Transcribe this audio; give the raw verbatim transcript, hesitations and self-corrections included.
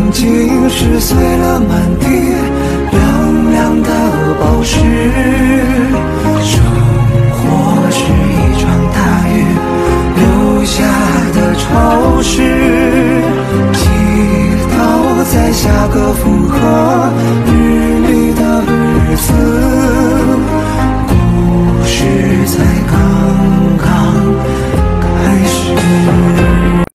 经是碎了满地亮亮的宝石。生活是一场大雨留下的潮湿，祈祷在下个